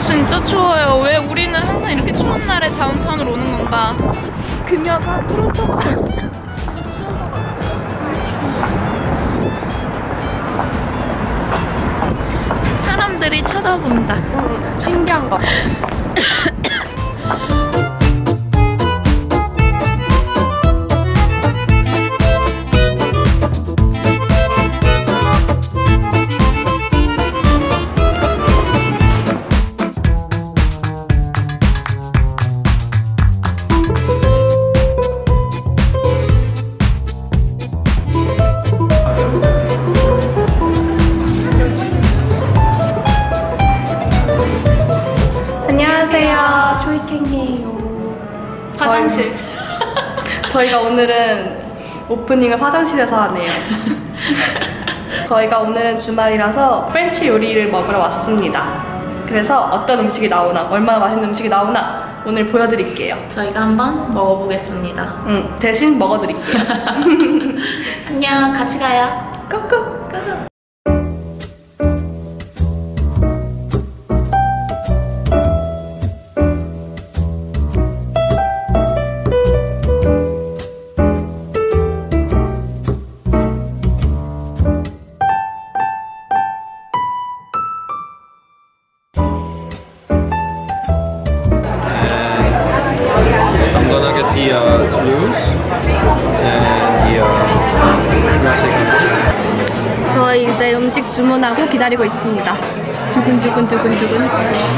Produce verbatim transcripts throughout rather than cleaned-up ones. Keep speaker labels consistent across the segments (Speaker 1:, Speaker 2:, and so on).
Speaker 1: 진짜 추워요. 왜 우리는 항상 이렇게 추운 날에 다운타운으로 오는 건가? 그녀가 그렇다고. 사람들이 쳐다본다.
Speaker 2: 응, 신기한 거. 안녕하세요, 조이캔이에요.
Speaker 1: 화장실.
Speaker 2: 저희, 저희가 오늘은 오프닝을 화장실에서 하네요. 저희가 오늘은 주말이라서 프렌치 요리를 먹으러 왔습니다. 그래서 어떤 음식이 나오나, 얼마나 맛있는 음식이 나오나 오늘 보여드릴게요.
Speaker 1: 저희가 한번 먹어보겠습니다.
Speaker 2: 응, 대신 먹어드릴게요.
Speaker 1: 안녕, 같이 가요.
Speaker 2: 고고.
Speaker 3: I'm gonna get the uh, juice and the uh, classic.
Speaker 2: 저희 이제 음식 주문하고 기다리고 있습니다. 두근두근 두근두근.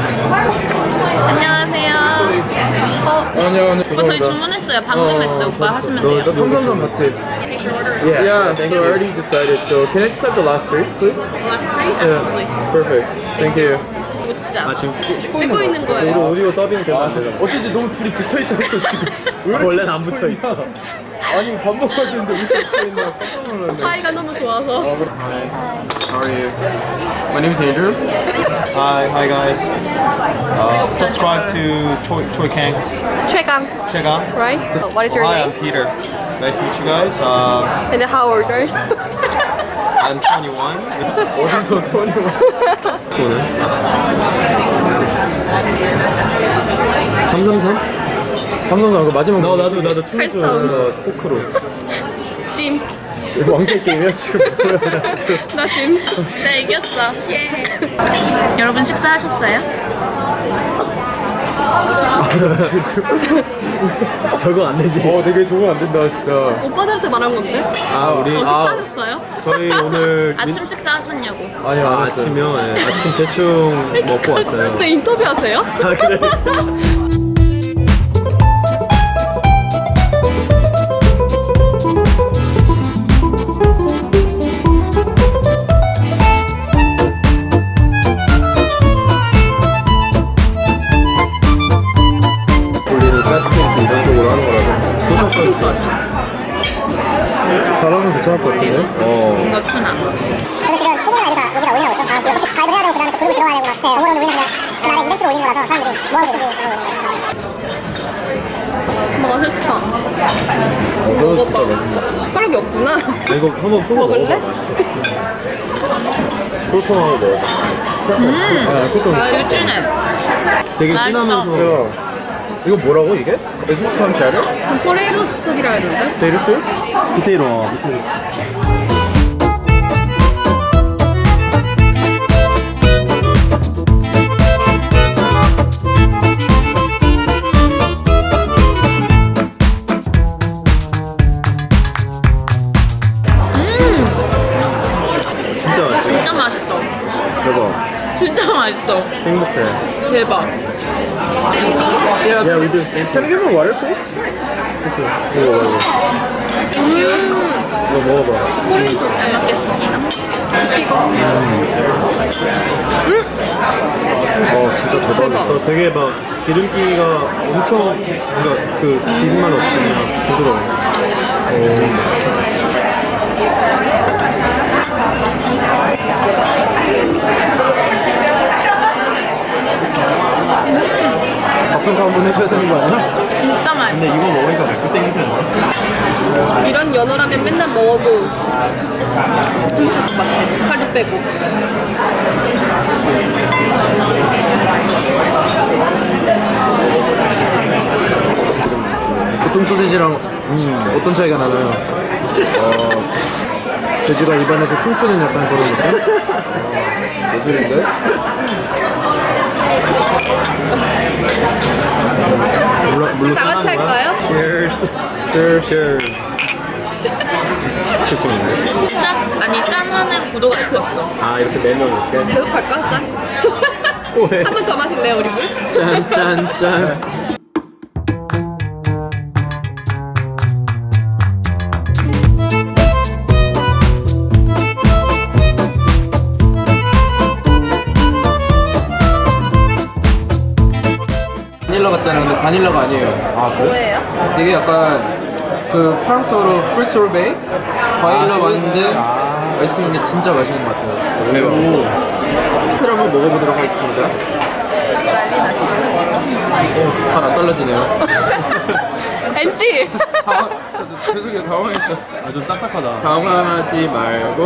Speaker 1: 안녕하세요. 어,
Speaker 3: 아니요,
Speaker 1: 오빠 저희 주문했어요. 방금 했어요. 오빠 하시면 돼요.
Speaker 3: The 삼삼삼 맞지? Yeah. Yeah. So I already decided. So can I just have the last three, please?
Speaker 1: Last three?
Speaker 3: Yeah. Perfect. Thank you.
Speaker 1: 보고 싶지 않아.
Speaker 3: 지금
Speaker 2: 찍고 있는 거예요.
Speaker 3: 우리 오디오 더빙 되면 안 되잖아. 어쩐지 너무 둘이 붙어 있다 했어 지금. 원래는 안 붙어 있어. 아니 밥 먹어야 되는데 왜 붙어 있나 깜짝 놀랐네.
Speaker 2: 사이가 너무 좋아서.
Speaker 3: Hi. How are you? My name is Andrew. Hi, hi guys. Uh, subscribe to Choi Choi Kang.
Speaker 2: 최강,
Speaker 3: Chega.
Speaker 2: right? What is your
Speaker 3: Hi, I'm
Speaker 2: name?
Speaker 3: Peter. Nice to meet you guys. Uh,
Speaker 2: And how old are you?
Speaker 3: I'm twenty-one. 어디서 twenty-one? 오늘 삼삼삼? 삼삼삼 그 마지막 나 나도 나도 춤을 줄 알았는데 포크로.
Speaker 2: 심.
Speaker 3: 왕자 게임이야 지금 뭐야?
Speaker 2: 나 심.
Speaker 1: 네, 이겼어. 예. 여러분 식사하셨어요?
Speaker 3: 저거 안 되지. 어, 되게 저거 안 된다 진짜.
Speaker 2: 오빠들한테 말한 건데?
Speaker 3: 아, 우리
Speaker 2: 어,
Speaker 3: 아,
Speaker 2: 식사하셨어요?
Speaker 3: 저희 오늘
Speaker 1: 아침 식사하셨냐고.
Speaker 3: 아니요, 아, 아침이요. 네, 아침 대충 먹고 왔어요.
Speaker 2: 진짜 인터뷰 하세요?
Speaker 3: 아, 그래. 우리는 가스테이크 이런 쪽으로 하는 거라서 소속까지 바람은 괜찮을 것 같은데? 어.
Speaker 1: 뭔가 춘아.
Speaker 4: 그래서 지금 소금을 아직 여기다 올리라고 했죠. 아, 이렇게 가입을 해야 되고 그다음에 또 그룹을 들어가야 되고 네, 어머로는 우리는 그냥 그날에 이벤트로 올리는 거라서 사람들이 모아서
Speaker 2: 맛있다. 먹어봐. 숟가락이 없구나.
Speaker 3: 이거 한번 포
Speaker 2: 먹을래?
Speaker 3: 꿀콩하고 먹어.
Speaker 1: 음.
Speaker 3: 아, 꿀콩.
Speaker 1: 아, 이거 진해.
Speaker 3: 되게
Speaker 1: 맛있다.
Speaker 3: 진하면서. 이거 뭐라고 이게? 에스스 팜차를?
Speaker 2: 포레이로 수첩이라 했는데?
Speaker 3: 데이르스? 디테일어. 진짜 맛있어.
Speaker 1: 진짜 맛있어.
Speaker 3: 대박.
Speaker 1: 진짜 맛있어.
Speaker 3: 행복해.
Speaker 1: 대박.
Speaker 3: Yeah, yeah, we do. Can I give her water, please? 이거 먹어. 이거 먹어봐.
Speaker 1: 포레이도 잘 먹겠습니다.
Speaker 2: 이거.
Speaker 3: 어, 진짜 대박이다. 어, 되게 막 기름기가 엄청 뭔가 그 비린맛 없이 그냥 부드러워. 오. 밥평가 한번 해줘야 되는 거 아니야?
Speaker 1: 진짜 맛있어.
Speaker 3: 근데 이거 먹으니까 맥주 땡기지.
Speaker 2: 이런 연어라면 맨날 먹어도 행복할 것 같아. 살도 빼고.
Speaker 5: 보통 소시지랑 음, 어떤 차이가 나나요? 어, 돼지가 입안에서 춤추는 약간 그런 느낌? 어, 예술인데?
Speaker 3: 물론 물론
Speaker 2: 다 같이
Speaker 3: 짠한 거야?
Speaker 2: 할까요?
Speaker 3: Cheers. Cheers. Cheers. 그쪽인데?
Speaker 1: 짠! 아니 짠하는 구도가 있었어.
Speaker 3: 아 이렇게 네 명 이렇게.
Speaker 2: 계속 할까? 짠.
Speaker 3: 왜?
Speaker 2: 한 번 더 마실래요, 우리 물?
Speaker 5: 짠, 짠, 짠. 바닐라 같잖아요. 근데 바닐라가 아니에요.
Speaker 3: 아 그래?
Speaker 2: 뭐예요?
Speaker 5: 이게 약간 그 프랑스어로 프리 소르베이? 바닐라
Speaker 3: 아,
Speaker 5: 맛인데
Speaker 3: 아.
Speaker 5: 아이스크림인데 진짜 맛있는 것 같아요. 대박. 힌트를 한번 먹어보도록 하겠습니다.
Speaker 1: 난리 났어.
Speaker 5: 잘 안 떨어지네요.
Speaker 2: 엠지!
Speaker 5: 당황, 저도 죄송해요. 당황했어.
Speaker 3: 아 좀 딱딱하다.
Speaker 5: 당황하지 말고.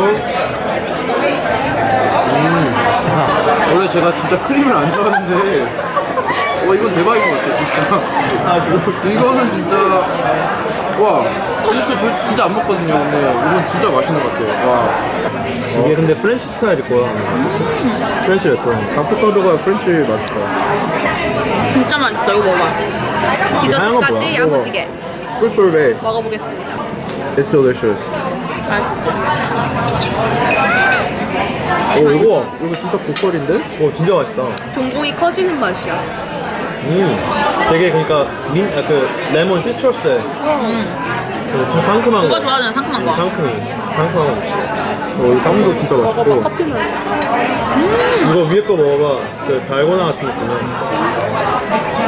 Speaker 5: 음. 원래 제가 진짜 크림을 안 좋아하는데 와 이건 대박인 것 같아 진짜.
Speaker 3: 아 그거
Speaker 5: 이거는 진짜 와 진짜 저 진짜 안 먹거든요. 근데 이건 진짜 맛있는 것 같아요. 와
Speaker 3: 이게 근데 프렌치 스타일일 거야. 프렌치 레스토랑.
Speaker 5: 카프터드가 프렌치 맛있다.
Speaker 1: 진짜 맛있어. 이거 먹어봐.
Speaker 3: 하얀 건
Speaker 2: 디저트까지
Speaker 3: 뭐야?
Speaker 2: 야무지게
Speaker 5: 프리 소르베이.
Speaker 2: 먹어보겠습니다.
Speaker 5: It's delicious.
Speaker 3: 오 이거
Speaker 5: 이거 진짜 고퀄인데?
Speaker 3: 오 진짜 맛있다.
Speaker 2: 동공이 커지는 맛이야.
Speaker 3: 음 되게 그러니까 민, 아, 그 레몬 시트러스에 그 상큼한
Speaker 1: 누가
Speaker 3: 거.
Speaker 1: 좋아하는 상큼한 거.
Speaker 3: 상큼이 상큼한 거.
Speaker 5: 어, 이 빵도 진짜
Speaker 2: 먹어봐,
Speaker 5: 맛있고.
Speaker 2: 커피는.
Speaker 3: 이거 위에 거 먹어봐. 그 달고나 같은 느낌이야.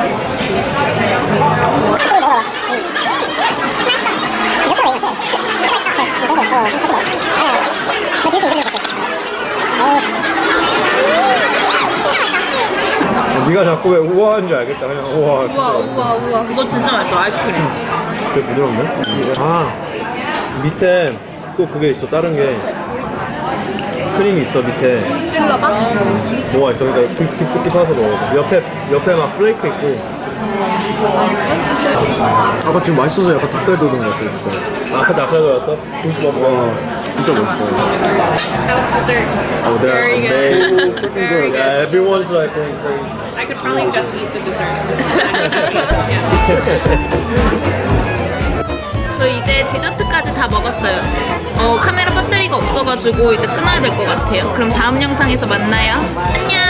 Speaker 3: 네가 자꾸 왜 우아한 줄 알겠다. 그냥 우와.
Speaker 2: 우와, 우와, 우와.
Speaker 1: 이거 진짜 맛있어. 아이스크림.
Speaker 3: 되게 부드럽네. 아 밑에 또 그게 있어. 다른 게 크림이 있어 밑에.
Speaker 2: 찔러봐?
Speaker 3: 뭐가 있어. 그러니까 깊- 깊숙이 파서 먹어. 옆에 옆에 막 플레이크 있고.
Speaker 5: 아까 지금 맛있어서 약간 닭살 돋은 것 같아요 진짜.
Speaker 3: 아 닭살 들었어? 김치 먹어.
Speaker 5: 와 진짜 맛있어요.
Speaker 3: Oh, they're
Speaker 2: Very good.
Speaker 3: amazing.
Speaker 2: Very good.
Speaker 3: Yeah, everyone's like going crazy.
Speaker 6: I could probably just eat the desserts.
Speaker 1: 저 이제 디저트까지 다 먹었어요. 어, 카메라 배터리가 없어가지고 이제 끊어야 될 것 같아요. 그럼 다음 영상에서 만나요. 안녕!